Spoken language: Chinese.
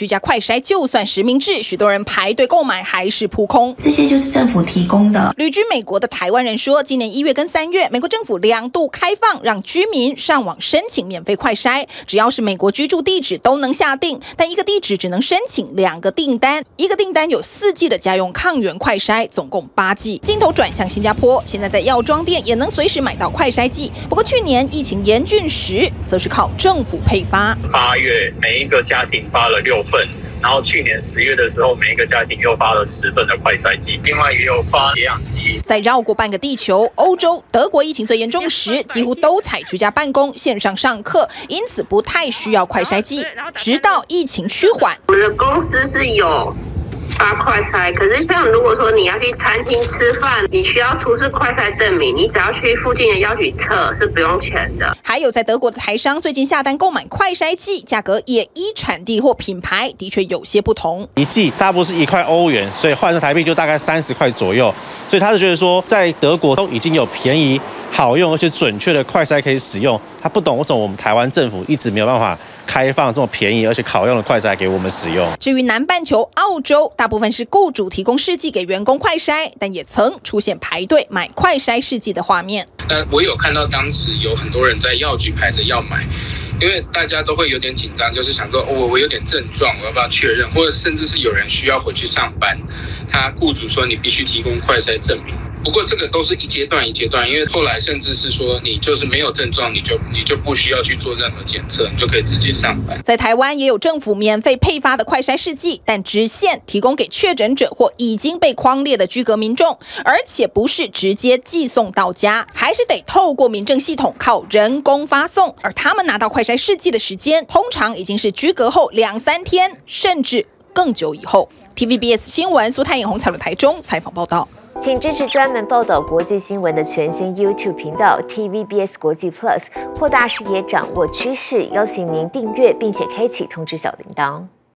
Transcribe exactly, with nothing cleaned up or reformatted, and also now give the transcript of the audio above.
居家快筛就算实名制，许多人排队购买还是扑空。 这些就是政府提供的。 旅居美国的台湾人说，今年一月跟三月，美国政府两度开放，让居民上网申请免费快筛，只要是美国居住地址都能下定，但一个地址只能申请两个订单，一个订单有四剂的家用抗原快筛，总共八剂。镜头转向新加坡，现在在药妆店也能随时买到快筛剂。不过去年疫情严峻时，则是靠政府配发。 八月每一个家庭发了六份。然后去年十月的时候，每一个家庭又发了十份的快筛剂，另外也有发血氧机。 在绕过半个地球，欧洲、德国疫情最严重时，几乎都采居家办公、线上上课，因此不太需要快筛剂。直到疫情趋缓， 我们的公司是有发快筛，可是像如果说你要去餐厅吃饭，你需要出示快筛证明，你只要去附近的药局测是不用钱的。 还有在德国的台商最近下单购买快筛剂，价格也依产地或品牌的确有些不同。 一剂大部是一块欧元，所以换成台币就大概三十块左右。所以他是觉得说，在德国都已经有便宜、好用而且准确的快筛可以使用，他不懂为什么我们台湾政府一直没有办法开放这么便宜而且好用的快筛给我们使用。 至于南半球澳洲，大部分是雇主提供试剂给员工快筛，但也曾出现排队买快筛试剂的画面。 那我有看到当时有很多人在药局排着要买，因为大家都会有点紧张，就是想说，哦，我我有点症状，我要不要确认？或者甚至是有人需要回去上班，他雇主说你必须提供快筛证明。不过这个都是一阶段一阶段，因为后来甚至是说你就是没有症状，你就你就不需要去做任何检测，你就可以直接上班。 在台湾也有政府免费配发的快筛试剂，但只限提供给确诊者或已经被匡列的居隔民众，而且不是直接寄送到家，还是得透过民政系统靠人工发送。而他们拿到快筛试剂的时间，通常已经是居隔后两三天，甚至更久以后。T V B S 新闻苏泰颖、洪彩伦台中采访报道。 请支持专门报道国际新闻的全新 YouTube 频道 T V B S 国际 Plus， 扩大视野，掌握趋势。邀请您订阅并且开启通知小铃铛。